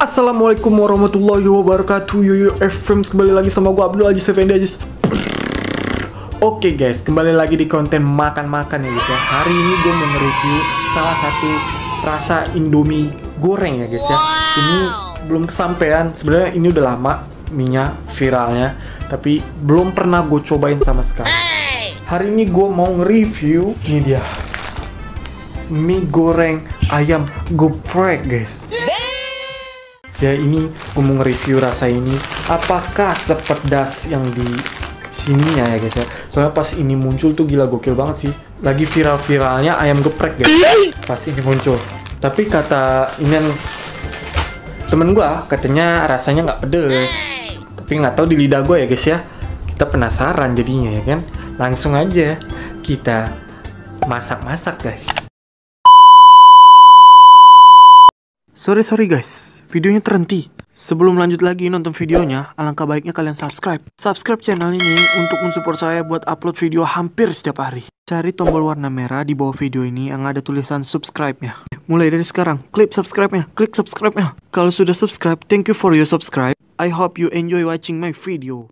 Assalamualaikum warahmatullahi wabarakatuh. Yuyu Friends, kembali lagi sama gue Abdul Aziz Effendi Aziz. Oke guys, kembali lagi di konten makan-makan ya guys ya. Hari ini gue mau nge-review salah satu rasa Indomie goreng ya guys ya. Ini belum kesampean, sebenarnya ini udah lama minyak viralnya, tapi belum pernah gue cobain sama sekali. Hari ini gue mau nge-review, ini dia, mie goreng ayam geprek guys. Ya ini gue mau nge-review rasa ini, apakah sepedas yang di sininya ya guys ya. Soalnya pas ini muncul tuh gila gokil banget sih. Lagi viral-viralnya ayam geprek guys pas ini muncul. Tapi kata ini temen gue katanya rasanya nggak pedes. Tapi nggak tahu di lidah gue ya guys ya. Kita penasaran jadinya ya kan. Langsung aja kita masak-masak guys. Sorry guys, videonya terhenti. Sebelum lanjut lagi nonton videonya, alangkah baiknya kalian subscribe channel ini untuk mensupport saya buat upload video hampir setiap hari. Cari tombol warna merah di bawah video ini yang ada tulisan subscribe-nya. Mulai dari sekarang, klik subscribe-nya. Kalau sudah subscribe, thank you for your subscribe. I hope you enjoy watching my video.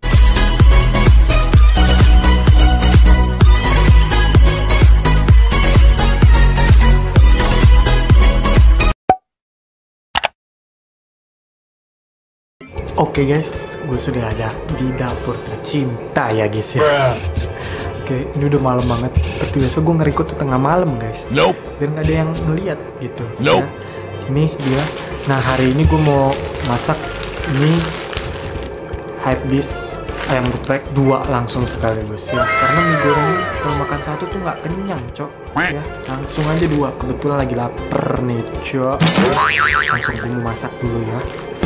Oke guys, gue sudah ada di dapur tercinta ya guys ya. Oke, ini udah malam banget. Seperti biasa gue nge-record tuh tengah malam guys. Dan gak ada yang ngeliat gitu ya. Ini dia. Nah hari ini gue mau masak ini hypebeast ayam geprek 2 langsung sekaligus ya. Karena mie goreng kalau makan satu tuh nggak kenyang cok ya. Langsung aja 2. Kebetulan lagi lapar nih cok. Langsung gue mau masak dulu ya.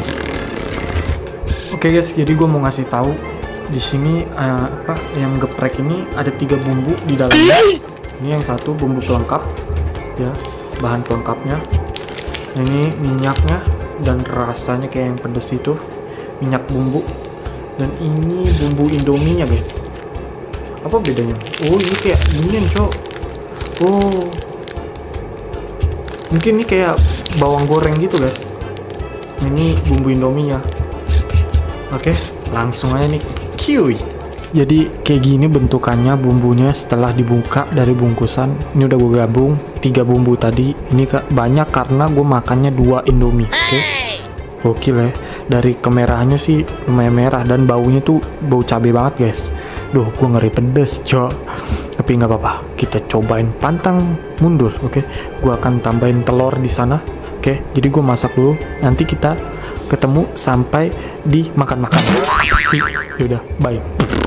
Oke guys, jadi gue mau ngasih tahu di sini ayam geprek ini ada 3 bumbu di dalamnya. Ini yang satu bumbu pelengkap ya, bahan pelengkapnya. Ini minyaknya dan rasanya kayak yang pedes itu, minyak bumbu. Dan ini bumbu Indominya guys. Apa bedanya? Oh ini kayak ini cok. Oh mungkin ini kayak bawang goreng gitu guys. Ini bumbu Indominya. Oke, langsung aja nih cuy. Jadi kayak gini bentukannya bumbunya setelah dibuka dari bungkusan. Ini udah gue gabung 3 bumbu tadi. Ini banyak karena gue makannya 2 Indomie. Oke, gokil ya. Dari kemerahannya sih lumayan merah dan baunya tuh bau cabai banget guys. Duh, gue ngeri pedes cok. Tapi nggak apa-apa, kita cobain pantang mundur. Oke, gue akan tambahin telur di sana. Oke, jadi gue masak dulu. Nanti kita ketemu sampai di makan-makan. Yaudah, bye.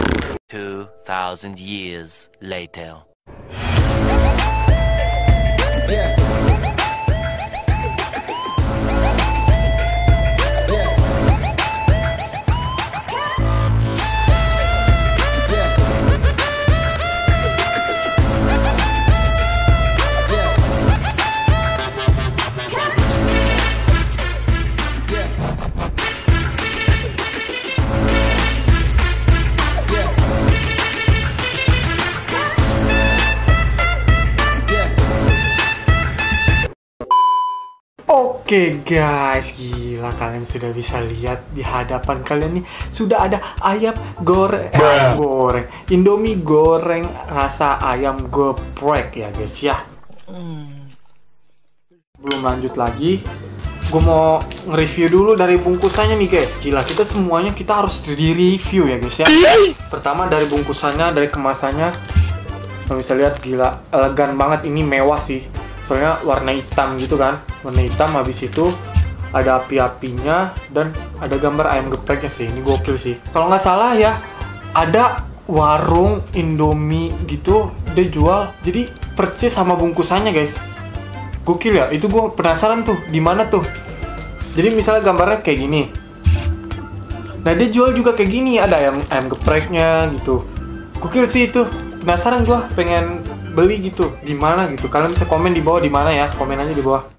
2000 years later. Oke guys, gila kalian sudah bisa lihat di hadapan kalian nih sudah ada ayam goreng, Indomie goreng rasa ayam geprek ya guys ya. Belum lanjut lagi, gue mau nge-review dulu dari bungkusannya nih guys. Gila, kita semuanya kita harus di-review ya guys ya. Pertama dari bungkusannya, dari kemasannya, kalau bisa lihat gila elegan banget, ini mewah sih. Soalnya warna hitam gitu kan, warna hitam, habis itu ada api-apinya dan ada gambar ayam gepreknya sih. Ini gokil sih. Kalau nggak salah ya, ada warung Indomie gitu dia jual, jadi percis sama bungkusannya guys. Gokil ya, itu gue penasaran tuh di mana tuh. Jadi misalnya gambarnya kayak gini, nah dia jual juga kayak gini, ada ayam gepreknya gitu. Gokil sih itu, penasaran gue, pengen beli gitu. Di mana gitu? Kalian bisa komen di bawah di mana ya, komen aja di bawah.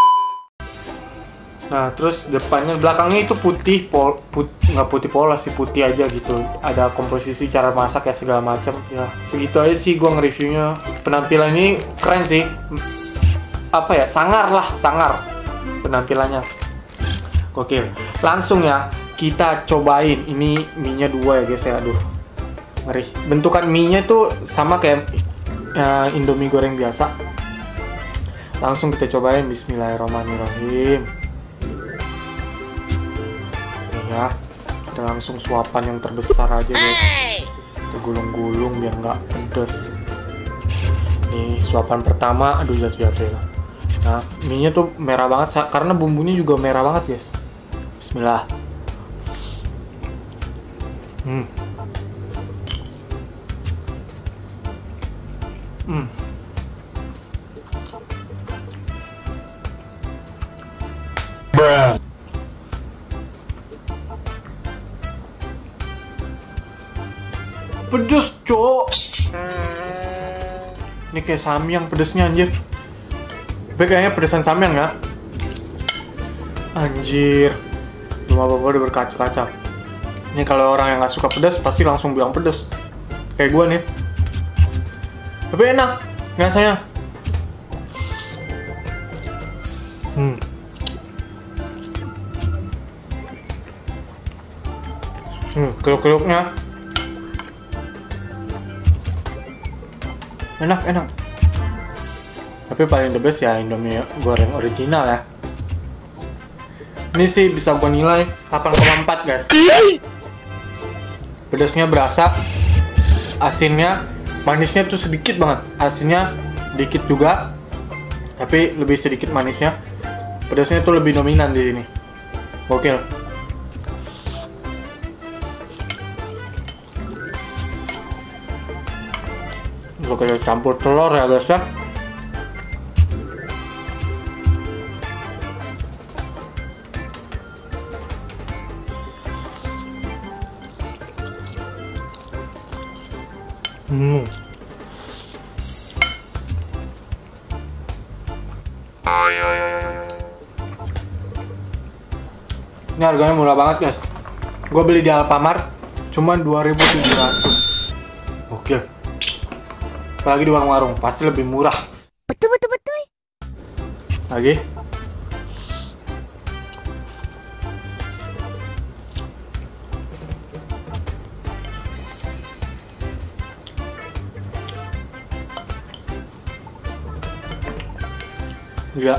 Nah terus depannya, belakangnya itu putih, nggak putih polos sih, putih aja gitu. Ada komposisi cara masak ya segala macam. Ya segitu aja sih gue nge-reviewnya. Penampilan ini keren sih. Apa ya, sangar lah, sangar penampilannya. Oke, langsung ya kita cobain. Ini mie-nya 2 ya guys ya. Aduh, ngeri. Bentukan mie-nya tuh sama kayak Indomie goreng biasa. Langsung kita cobain. Bismillahirrahmanirrahim. Nih ya, kita langsung suapan yang terbesar aja guys. Kita gulung-gulung biar nggak pedes. Nih suapan pertama. Aduh, jatuh-jatuh ya. Nah, mie-nya tuh merah banget karena bumbunya juga merah banget guys. Bismillah. Bruh. Pedes, cok. Ini kayak samyang pedesnya anjir. Tapi kayaknya pedesan samyang ya. Anjir. Cuma bapak udah berkaca-kaca. Ini kalau orang yang nggak suka pedas pasti langsung bilang pedes. Kayak gue nih. Tapi enak rasanya. Kriuk-kriuknya enak. Tapi paling the best ya Indomie goreng original ya. Ini sih bisa gue nilai 8,4 guys. Pedasnya berasa, asinnya, manisnya tuh sedikit banget. Asinnya dikit juga, tapi lebih sedikit manisnya. Pedasnya tuh lebih dominan di sini. Gokil. Kita campur telur ya guys ya. Ini harganya murah banget guys. Gue beli di Alfamart cuma 2.700. Oke. Apalagi di warung-warung pasti lebih murah. Betul. Lagi. Gila.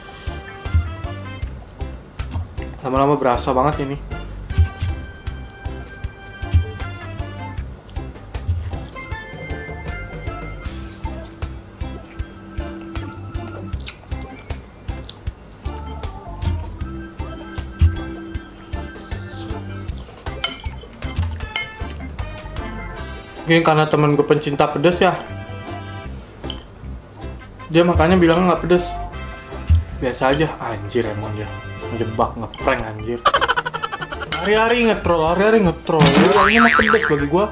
Lama-lama berasa banget ini. Mungkin karena temen gue pencinta pedas ya. Dia makanya bilang nggak pedas. Biasa aja. Anjir emang dia ngejebak, ngeprank anjir. Hari-hari ngetrol. Ini mah pedas bagi gue.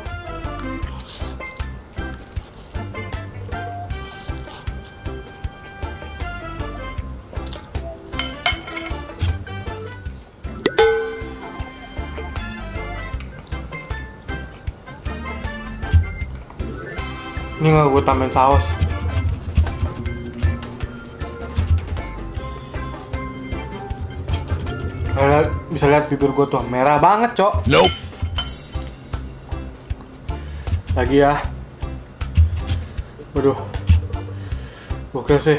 Ini nggak gue tambahin saus. Bisa lihat bibir gue tuh merah banget, cok. Nope. Lagi ya. Waduh. Oke sih.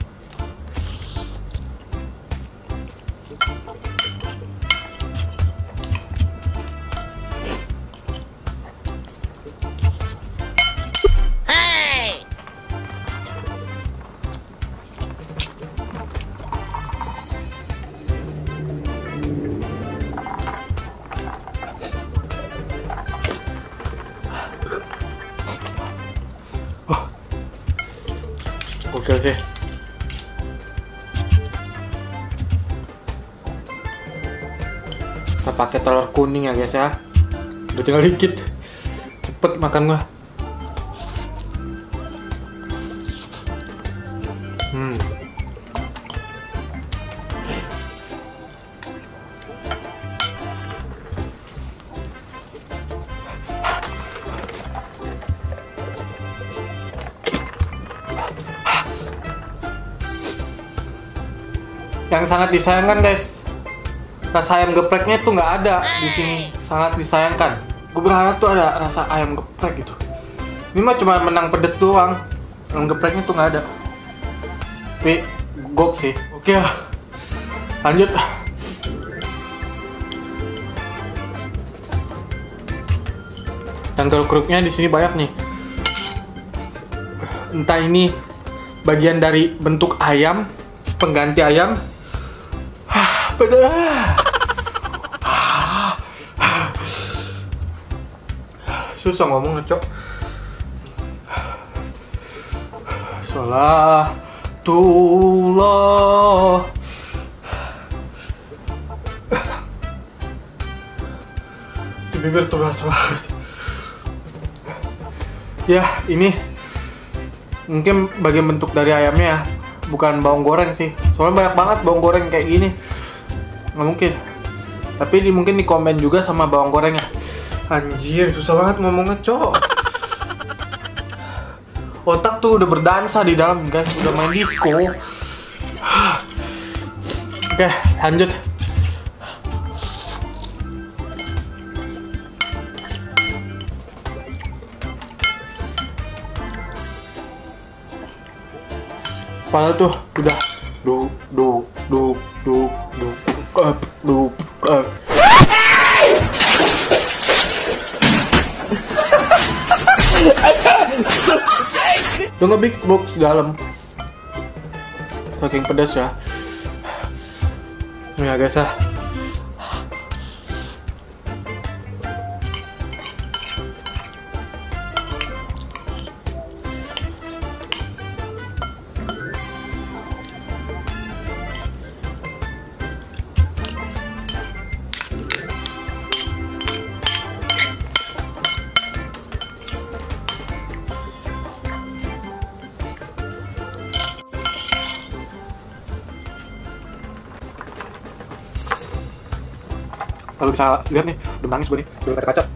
Oke sih. Kita pakai telur kuning ya guys ya. Udah tinggal dikit. Cepet makan gua. Yang sangat disayangkan guys, rasa ayam gepreknya tuh nggak ada di sini, sangat disayangkan. Gue berharap tuh ada rasa ayam geprek gitu. Ini mah cuma menang pedes doang, ayam gepreknya tuh nggak ada. Tapi gok sih. Oke lah, lanjut. Dan keruk-keruknya di sini banyak nih. Entah ini bagian dari bentuk ayam, pengganti ayam. Pedas. Susah ngomong, Cok. Salatullah. Di bibir tuh rasa banget. Ya, ini mungkin bagian bentuk dari ayamnya ya, bukan bawang goreng sih. Soalnya banyak banget bawang goreng kayak gini. Nggak mungkin. Tapi mungkin di komen juga sama bawang gorengnya. Anjir, susah banget ngomongnya, Cok. Otak tuh udah berdansa di dalam, guys. Udah main disco. Oke, lanjut. Kepala tuh udah udah nge-big box dalam, saking pedas ya. Ini ya guys ya. Kalau bisa lihat nih, udah nangis gue nih, udah ngeliat kaca.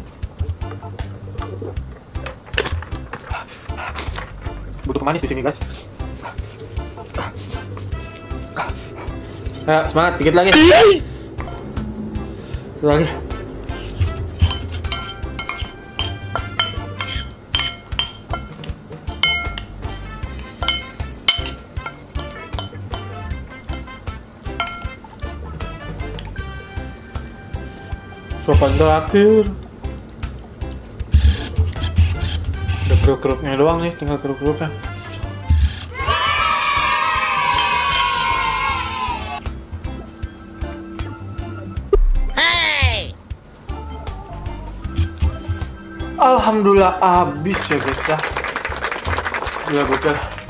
Butuh pemanis di sini guys. Ya, semangat, dikit lagi. Dikit lagi. Sopan terakhir. Udah keruk-keruknya doang nih, tinggal keruk-keruknya. Hey! Alhamdulillah habis ya guys ya. Gila bocah.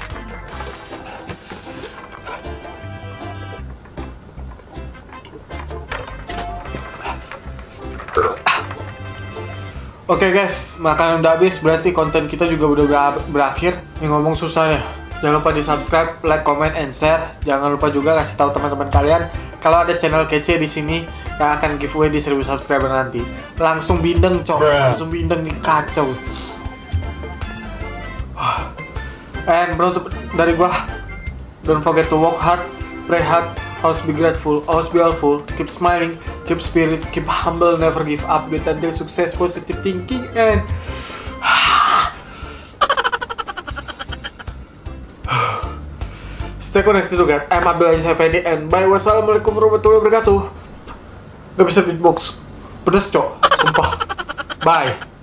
Oke guys, makanan udah habis, berarti konten kita juga udah berakhir. Yang ngomong susah ya. Jangan lupa di subscribe, like, comment, and share. Jangan lupa juga kasih tahu teman-teman kalian kalau ada channel kece di sini yang akan giveaway di 1000 subscriber nanti. Langsung bindeng, Cok. Langsung bindeng nih, kacau. And menutup dari gua, don't forget to work hard, pray hard, always be grateful, always be helpful, keep smiling, keep spirit, keep humble, never give up, wait until success, positive thinking, and stay connected to God. I'm Abdul Aziz Effendi, and bye. Wassalamualaikum warahmatullahi wabarakatuh. Gak bisa beatbox, pedes, Cok, sumpah. Bye.